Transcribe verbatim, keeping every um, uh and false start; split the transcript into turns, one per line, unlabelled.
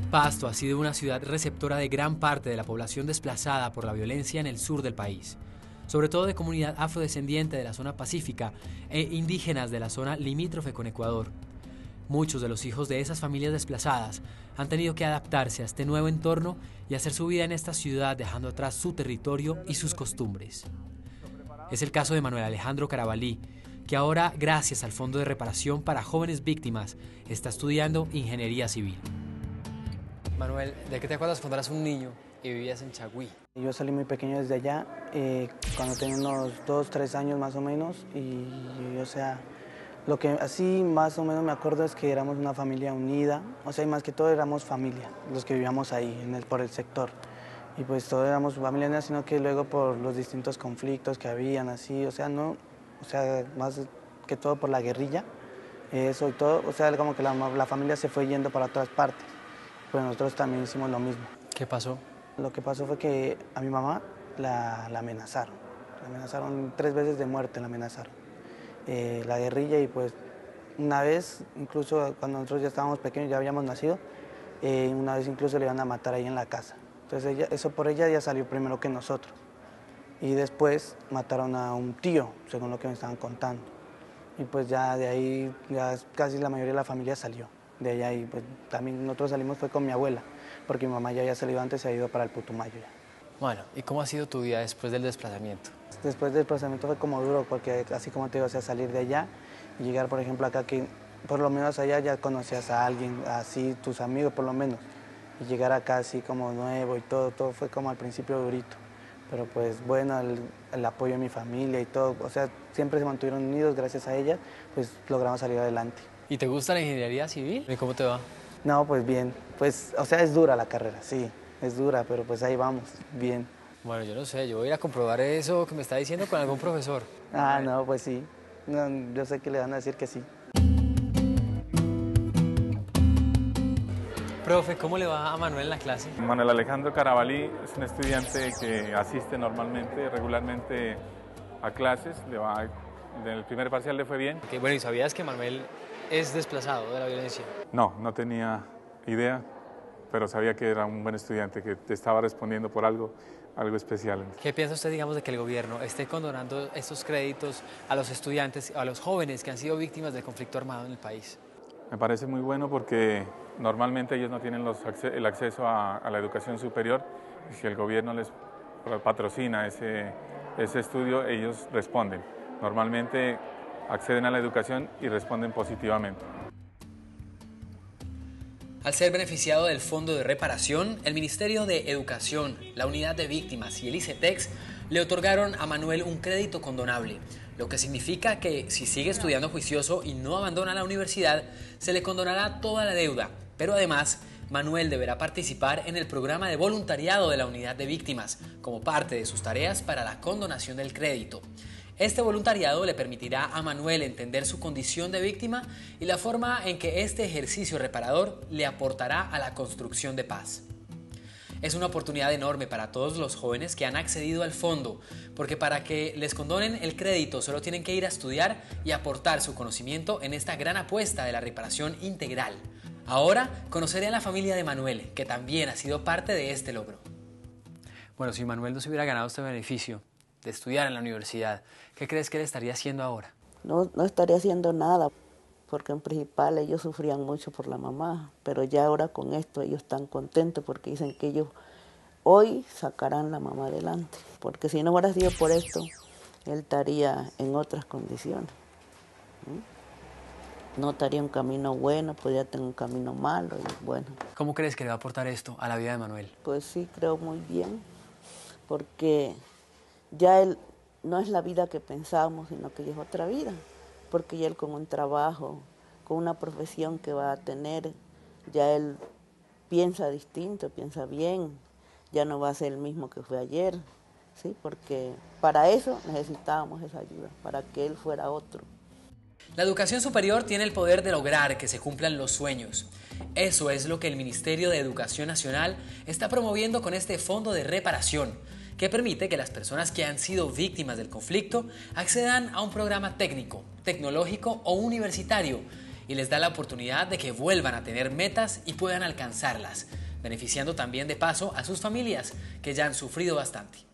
Pasto ha sido una ciudad receptora de gran parte de la población desplazada por la violencia en el sur del país, sobre todo de comunidad afrodescendiente de la zona pacífica e indígenas de la zona limítrofe con Ecuador. Muchos de los hijos de esas familias desplazadas han tenido que adaptarse a este nuevo entorno y hacer su vida en esta ciudad dejando atrás su territorio y sus costumbres. Es el caso de Manuel Alejandro Carabalí, que ahora, gracias al Fondo de Reparación para Jóvenes Víctimas, está estudiando Ingeniería Civil. Manuel, ¿de qué te acuerdas cuando eras un niño y vivías en Chagüí?
Yo salí muy pequeño desde allá, eh, cuando tenía unos dos, tres años más o menos, y, o sea, lo que así más o menos me acuerdo es que éramos una familia unida, o sea, y más que todo éramos familia, los que vivíamos ahí, en el, por el sector. Y pues todos éramos familia unida, sino que luego por los distintos conflictos que habían, así, o sea, no, o sea, más que todo por la guerrilla, eso y todo, o sea, como que la, la familia se fue yendo para otras partes. Pues nosotros también hicimos lo mismo.
¿Qué pasó?
Lo que pasó fue que a mi mamá la, la amenazaron. La amenazaron tres veces de muerte, la amenazaron. Eh, la guerrilla y pues una vez, incluso cuando nosotros ya estábamos pequeños, ya habíamos nacido, eh, una vez incluso le iban a matar ahí en la casa. Entonces ella, eso por ella ya salió primero que nosotros. Y después mataron a un tío, según lo que me estaban contando. Y pues ya de ahí ya casi la mayoría de la familia salió. De allá y pues también nosotros salimos fue con mi abuela, porque mi mamá ya había salido antes y se ha ido para el Putumayo ya.
Bueno, ¿y cómo ha sido tu vida después del desplazamiento?
Después del desplazamiento fue como duro, porque así como te digo, o sea, salir de allá y llegar, por ejemplo, acá que por lo menos allá ya conocías a alguien, así, tus amigos por lo menos, y llegar acá así como nuevo y todo, todo fue como al principio durito. Pero pues bueno, el, el apoyo de mi familia y todo, o sea, siempre se mantuvieron unidos, gracias a ella, pues logramos salir adelante.
¿Y te gusta la ingeniería civil? ¿Y cómo te va?
No, pues bien, pues, o sea, es dura la carrera, sí, es dura, pero pues ahí vamos, bien.
Bueno, yo no sé, yo voy a ir a comprobar eso que me está diciendo con algún profesor.
Ah, no, pues sí, no, yo sé que le van a decir que sí.
Profe, ¿cómo le va a Manuel en la clase?
Manuel Alejandro Carabalí es un estudiante que asiste normalmente, regularmente a clases, le va, en el primer parcial le fue bien.
Okay, bueno, ¿y sabías que Manuel es desplazado de la violencia?
No, no tenía idea, pero sabía que era un buen estudiante, que te estaba respondiendo por algo, algo especial.
¿Qué piensa usted, digamos, de que el gobierno esté condonando estos créditos a los estudiantes, a los jóvenes que han sido víctimas del conflicto armado en el país?
Me parece muy bueno porque normalmente ellos no tienen los, el acceso a, a la educación superior y si el gobierno les patrocina ese, ese estudio, ellos responden. Normalmente acceden a la educación y responden positivamente.
Al ser beneficiado del Fondo de Reparación, el Ministerio de Educación, la Unidad de Víctimas y el ICETEX le otorgaron a Manuel un crédito condonable, lo que significa que si sigue estudiando juicioso y no abandona la universidad, se le condonará toda la deuda, pero además Manuel deberá participar en el programa de voluntariado de la Unidad de Víctimas como parte de sus tareas para la condonación del crédito. Este voluntariado le permitirá a Manuel entender su condición de víctima y la forma en que este ejercicio reparador le aportará a la construcción de paz. Es una oportunidad enorme para todos los jóvenes que han accedido al fondo, porque para que les condonen el crédito solo tienen que ir a estudiar y aportar su conocimiento en esta gran apuesta de la reparación integral. Ahora conoceré a la familia de Manuel, que también ha sido parte de este logro. Bueno, si Manuel no se hubiera ganado este beneficio de estudiar en la universidad, ¿qué crees que él estaría haciendo ahora?
No, no estaría haciendo nada, porque en principal ellos sufrían mucho por la mamá, pero ya ahora con esto ellos están contentos porque dicen que ellos hoy sacarán la mamá adelante, porque si no hubiera sido por esto, él estaría en otras condiciones. ¿Mm? No estaría un camino bueno, podría tener un camino malo y bueno.
¿Cómo crees que le va a aportar esto a la vida de Manuel?
Pues sí, creo muy bien, porque ya él no es la vida que pensábamos, sino que ya es otra vida, porque ya él con un trabajo, con una profesión que va a tener, ya él piensa distinto, piensa bien, ya no va a ser el mismo que fue ayer, ¿sí? Porque para eso necesitábamos esa ayuda, para que él fuera otro.
La educación superior tiene el poder de lograr que se cumplan los sueños. Eso es lo que el Ministerio de Educación Nacional está promoviendo con este fondo de reparación, que permite que las personas que han sido víctimas del conflicto accedan a un programa técnico, tecnológico o universitario y les da la oportunidad de que vuelvan a tener metas y puedan alcanzarlas, beneficiando también de paso a sus familias, que ya han sufrido bastante.